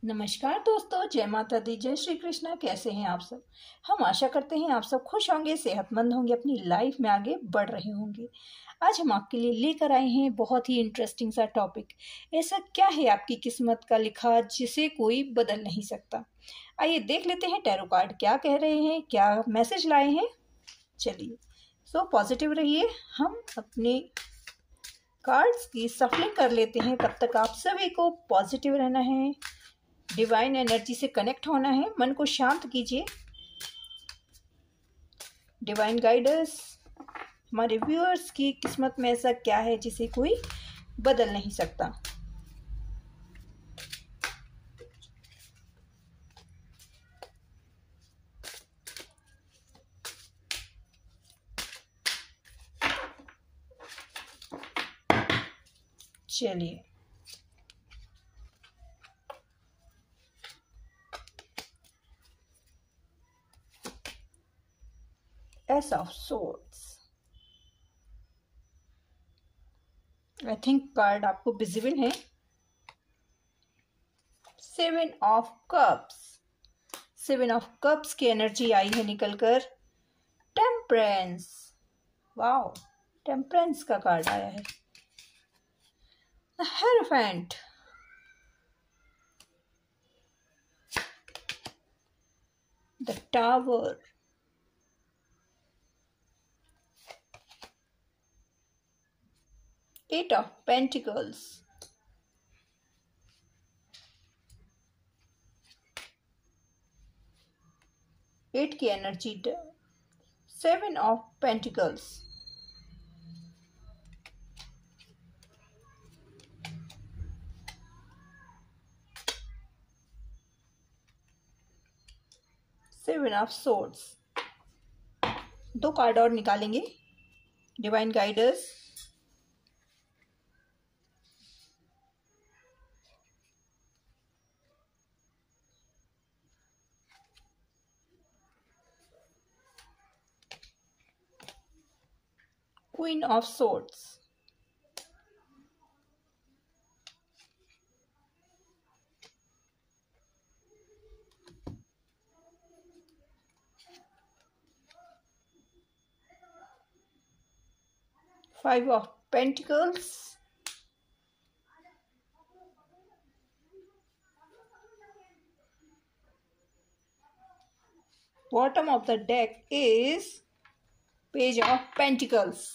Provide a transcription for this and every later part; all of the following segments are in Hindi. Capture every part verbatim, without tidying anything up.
नमस्कार दोस्तों, जय माता दी, जय श्री कृष्णा। कैसे हैं आप सब। हम आशा करते हैं आप सब खुश होंगे, सेहतमंद होंगे, अपनी लाइफ में आगे बढ़ रहे होंगे। आज हम आपके लिए लेकर आए हैं बहुत ही इंटरेस्टिंग सा टॉपिक। ऐसा क्या है आपकी किस्मत का लिखा जिसे कोई बदल नहीं सकता। आइए देख लेते हैं टैरो कार्ड क्या कह रहे हैं, क्या मैसेज लाए हैं। चलिए, सो पॉजिटिव रहिए। हम अपने कार्ड्स की सफलिंग कर लेते हैं। तब तक आप सभी को पॉजिटिव रहना है, डिवाइन एनर्जी से कनेक्ट होना है, मन को शांत कीजिए। डिवाइन गाइडर्स, हमारे व्यूअर्स की किस्मत में ऐसा क्या है जिसे कोई बदल नहीं सकता। चलिए, ace of swords. I think card आपको विजिबल है। Seven of cups, seven of cups की एनर्जी आई है निकलकर। टेम्परेंस, वाओ, टेम्परेंस का कार्ड आया है। The hierophant, the tower, eight of pentacles, eight की energy, seven of pentacles, seven of swords. दो कार्ड और निकालेंगे। Divine guiders, queen of swords, five of pentacles, bottom of the deck is page of pentacles.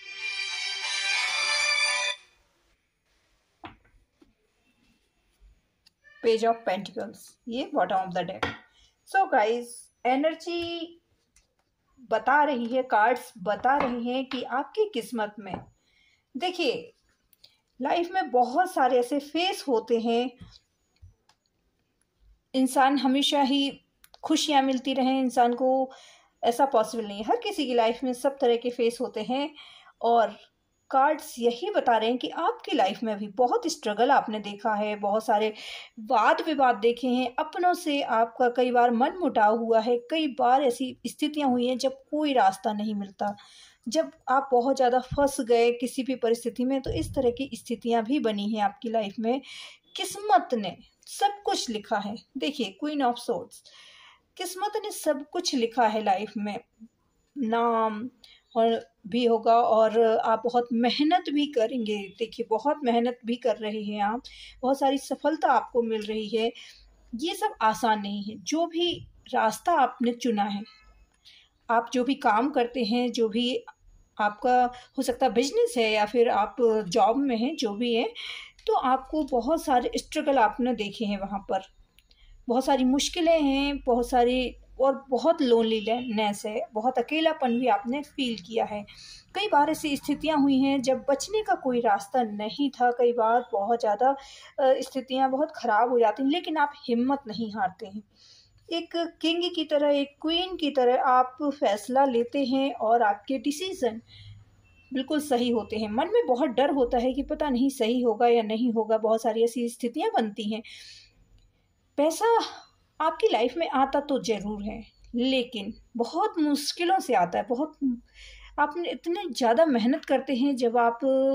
Page of pentacles, ये bottom of the deck. So guys, energy बता रही है, कार्ड्स बता रही हैं कि आपकी किस्मत में, देखिए, लाइफ में बहुत सारे ऐसे फेस होते हैं। इंसान हमेशा ही खुशियां मिलती रहें इंसान को, ऐसा पॉसिबल नहीं है। हर किसी की लाइफ में सब तरह के फेस होते हैं और कार्ड्स यही बता रहे हैं कि आपकी लाइफ में भी बहुत स्ट्रगल आपने देखा है, बहुत सारे वाद विवाद देखे हैं, अपनों से आपका कई बार मन मुटाव हुआ है, कई बार ऐसी स्थितियां हुई हैं जब कोई रास्ता नहीं मिलता, जब आप बहुत ज़्यादा फंस गए किसी भी परिस्थिति में। तो इस तरह की स्थितियां भी बनी हैं आपकी लाइफ में। किस्मत ने सब कुछ लिखा है। देखिए, क्वीन ऑफ सोर्ड्स, किस्मत ने सब कुछ लिखा है लाइफ में। नाम और भी होगा और आप बहुत मेहनत भी करेंगे। देखिए, बहुत मेहनत भी कर रहे हैं आप, बहुत सारी सफलता आपको मिल रही है। ये सब आसान नहीं है। जो भी रास्ता आपने चुना है, आप जो भी काम करते हैं, जो भी आपका हो सकता है बिजनेस है या फिर आप जॉब में हैं, जो भी है, तो आपको बहुत सारे स्ट्रगल आपने देखे हैं वहाँ पर, बहुत सारी मुश्किलें हैं, बहुत सारी, और बहुत लोनलीनेस है, बहुत अकेलापन भी आपने फील किया है। कई बार ऐसी स्थितियां हुई हैं जब बचने का कोई रास्ता नहीं था। कई बार बहुत ज़्यादा स्थितियां बहुत ख़राब हो जाती हैं, लेकिन आप हिम्मत नहीं हारते हैं। एक किंग की तरह, एक क्वीन की तरह आप फैसला लेते हैं और आपके डिसीज़न बिल्कुल सही होते हैं। मन में बहुत डर होता है कि पता नहीं सही होगा या नहीं होगा, बहुत सारी ऐसी स्थितियां बनती हैं। पैसा आपकी लाइफ में आता तो ज़रूर है, लेकिन बहुत मुश्किलों से आता है। बहुत आपने इतने ज़्यादा मेहनत करते हैं, जब आप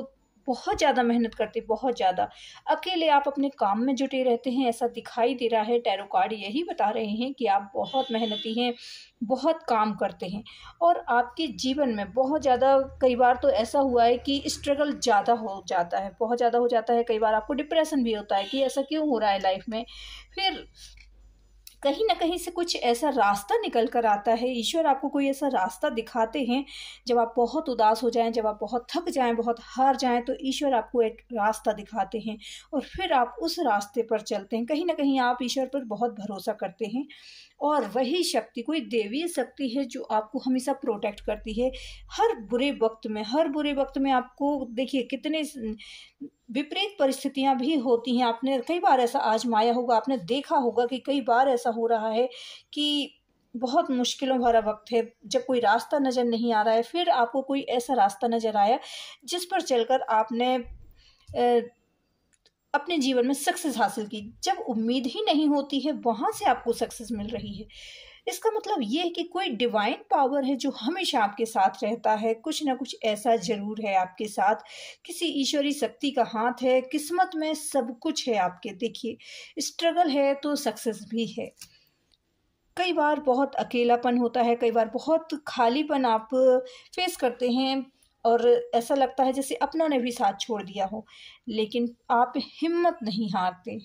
बहुत ज़्यादा मेहनत करते हैं, बहुत ज़्यादा। अकेले आप अपने काम में जुटे रहते हैं, ऐसा दिखाई दे रहा है। टैरो कार्ड यही बता रहे हैं कि आप बहुत मेहनती हैं, बहुत काम करते हैं और आपके जीवन में बहुत ज़्यादा, कई बार तो ऐसा हुआ है कि स्ट्रगल ज़्यादा हो जाता है, बहुत ज़्यादा हो जाता है। कई बार आपको डिप्रेशन भी होता है कि ऐसा क्यों हो रहा है लाइफ में। फिर कहीं न कहीं से कुछ ऐसा रास्ता निकल कर आता है, ईश्वर आपको कोई ऐसा रास्ता दिखाते हैं। जब आप बहुत उदास हो जाएँ, जब आप बहुत थक जाएँ, बहुत हार जाएँ, तो ईश्वर आपको एक रास्ता दिखाते हैं और फिर आप उस रास्ते पर चलते हैं। कहीं न कहीं आप ईश्वर पर बहुत भरोसा करते हैं और वही शक्ति, कोई देवीय शक्ति है जो आपको हमेशा प्रोटेक्ट करती है हर बुरे वक़्त में। हर बुरे वक़्त में आपको देखिए कितने स विपरीत परिस्थितियाँ भी होती हैं। आपने कई बार ऐसा आज़माया होगा, आपने देखा होगा कि कई बार ऐसा हो रहा है कि बहुत मुश्किलों भरा वक़्त है, जब कोई रास्ता नज़र नहीं आ रहा है, फिर आपको कोई ऐसा रास्ता नज़र आया जिस पर चलकर आपने अ, अपने जीवन में सक्सेस हासिल की। जब उम्मीद ही नहीं होती है, वहाँ से आपको सक्सेस मिल रही है। इसका मतलब ये है कि कोई डिवाइन पावर है जो हमेशा आपके साथ रहता है। कुछ ना कुछ ऐसा ज़रूर है आपके साथ, किसी ईश्वरीय शक्ति का हाथ है, किस्मत में सब कुछ है आपके। देखिए, स्ट्रगल है तो सक्सेस भी है। कई बार बहुत अकेलापन होता है, कई बार बहुत खालीपन आप फेस करते हैं और ऐसा लगता है जैसे अपनों ने भी साथ छोड़ दिया हो, लेकिन आप हिम्मत नहीं हारते।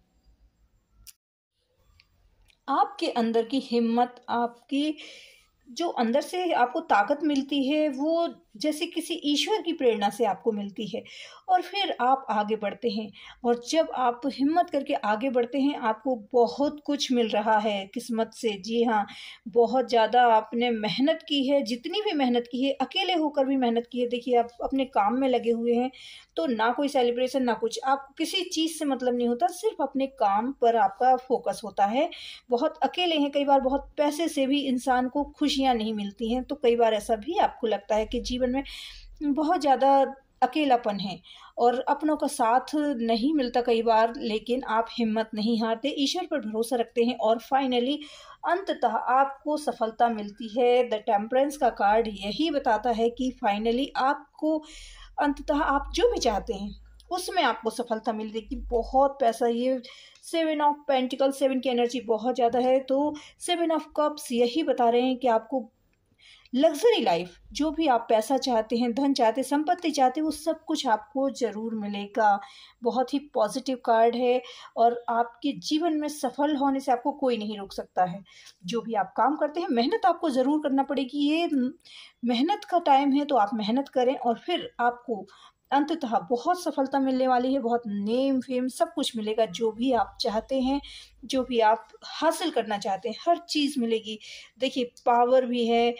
आपके अंदर की हिम्मत, आपकी जो अंदर से आपको ताकत मिलती है, वो जैसे किसी ईश्वर की प्रेरणा से आपको मिलती है और फिर आप आगे बढ़ते हैं। और जब आप हिम्मत करके आगे बढ़ते हैं, आपको बहुत कुछ मिल रहा है किस्मत से। जी हाँ, बहुत ज़्यादा आपने मेहनत की है, जितनी भी मेहनत की है, अकेले होकर भी मेहनत की है। देखिए, आप अपने काम में लगे हुए हैं, तो ना कोई सेलिब्रेशन, ना कुछ, आपको किसी चीज़ से मतलब नहीं होता, सिर्फ़ अपने काम पर आपका फ़ोकस होता है। बहुत अकेले हैं, कई बार बहुत पैसे से भी इंसान को खुशियाँ नहीं मिलती हैं, तो कई बार ऐसा भी आपको लगता है कि जीवन में बहुत ज़्यादा अकेलापन है और अपनों का साथ नहीं मिलता कई बार, लेकिन आप हिम्मत नहीं हारते, ईश्वर पर भरोसा रखते हैं और फाइनली अंततः आपको सफलता मिलती है। द टेम्परेंस का कार्ड यही बताता है कि फाइनली आपको अंततः आप जो भी चाहते हैं उसमें आपको सफलता मिलेगी। बहुत पैसा, ये सेवन ऑफ पेंटिकल, सेवन की एनर्जी बहुत ज़्यादा है, तो सेवन ऑफ कप्स यही बता रहे हैं कि आपको लग्ज़री लाइफ, जो भी आप पैसा चाहते हैं, धन चाहते हैं, संपत्ति चाहते हैं, वो सब कुछ आपको ज़रूर मिलेगा। बहुत ही पॉजिटिव कार्ड है और आपके जीवन में सफल होने से आपको कोई नहीं रोक सकता है। जो भी आप काम करते हैं, मेहनत आपको ज़रूर करना पड़ेगी। ये मेहनत का टाइम है, तो आप मेहनत करें और फिर आपको अंततः बहुत सफलता मिलने वाली है, बहुत नेम फेम सब कुछ मिलेगा। जो भी आप चाहते हैं, जो भी आप हासिल करना चाहते हैं, हर चीज़ मिलेगी। देखिए, पावर भी है,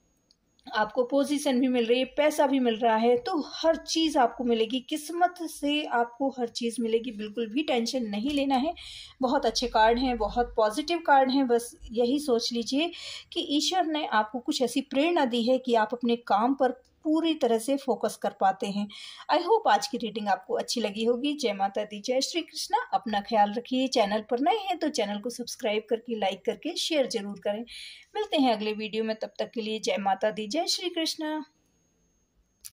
आपको पोजीशन भी मिल रही है, पैसा भी मिल रहा है, तो हर चीज़ आपको मिलेगी। किस्मत से आपको हर चीज़ मिलेगी, बिल्कुल भी टेंशन नहीं लेना है। बहुत अच्छे कार्ड हैं, बहुत पॉजिटिव कार्ड हैं। बस यही सोच लीजिए कि ईश्वर ने आपको कुछ ऐसी प्रेरणा दी है कि आप अपने काम पर पूरी तरह से फोकस कर पाते हैं। आई होप आज की रीडिंग आपको अच्छी लगी होगी। जय माता दी, जय श्री कृष्णा। अपना ख्याल रखिए। चैनल पर नए हैं तो चैनल को सब्सक्राइब करके, लाइक करके, शेयर जरूर करें। मिलते हैं अगले वीडियो में, तब तक के लिए जय माता दी, जय श्री कृष्णा।